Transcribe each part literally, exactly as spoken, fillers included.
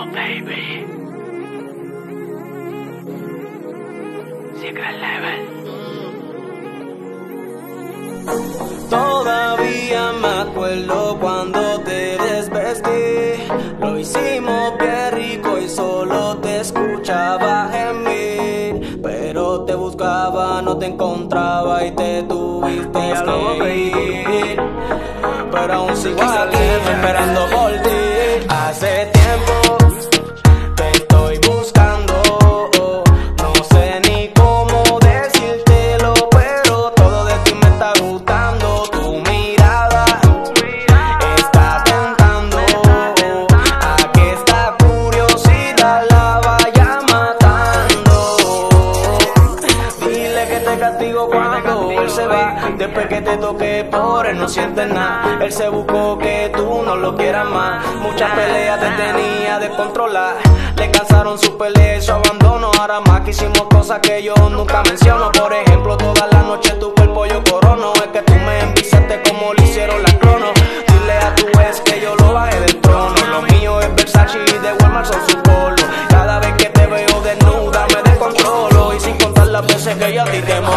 Oh, baby. Secret level. Todavía me acuerdo cuando te desvestí. Lo hicimos bien rico y solo te escuchaba gemir. Pero te buscaba, no te encontraba y te tuviste que ir. Pero aún sigo aquí esperando por ti. Hace tiempo te estoy buscando. No sé ni cómo decírtelo, pero todo de ti me está gustando. Tu mirada está tentando. Aquí esta curiosidad la vaya matando. Dile que te castigo cuando él se va. Después que te toque por él no sientes nada. Él se buscó que tú no lo quieras más. Muchas peleas te tenía de controlar. Le cansaron sus peleas y su abandono. Ahora más que hicimos cosas que yo nunca menciono. Por ejemplo, toda la noche tu cuerpo yo corono. Es que tú me enviciaste como lo hicieron las cronos. Dile a tu ex que yo lo bajé del trono. Lo mío es Versace y de Walmart son su polo. Cada vez que te veo desnuda me descontrolo. Y sin contar las veces que yo a ti te mojo.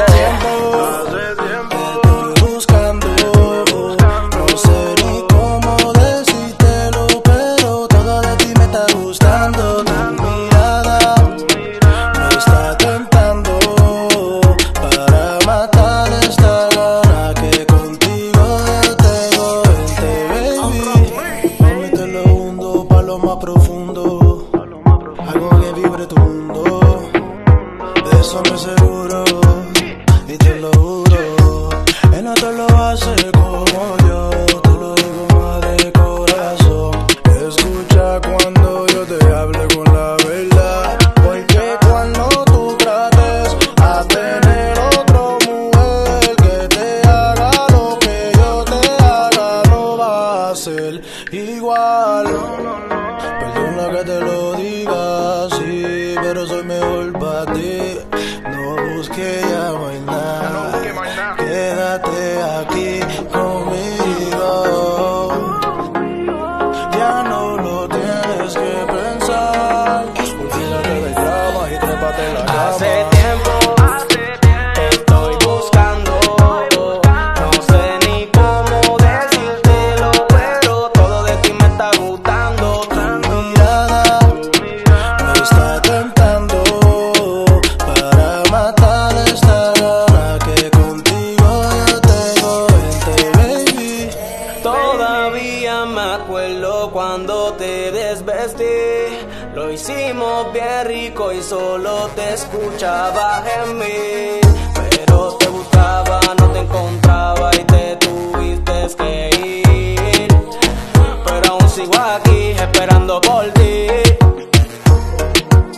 Algo que vibre tu mundo, de eso me seguro, y te lo juro. Él no te lo hace como yo, te lo digo más de corazón. Escucha cuando yo te hable con la verdad, porque cuando tú trates a tener otra mujer que te haga lo que yo te haga, no va a ser igual. Perdona que te lo diga así, pero soy mejor para ti. No busques ya más nada, quédate aquí conmigo. Ya no lo tienes que pensar, olvídate del drama y trépate en la cama. Hace tiempo te estoy buscando. No sé ni cómo decírtelo, pero todo de ti me está gustando. Está tentando para matar esta gana que contigo yo tengo. Vente, baby. Todavía me acuerdo cuando te desvestí. Lo hicimos bien rico y solo te escuchaba gemir. Pero te buscaba, no te encontraba y te tuviste que ir. Pero aún sigo aquí esperando por ti.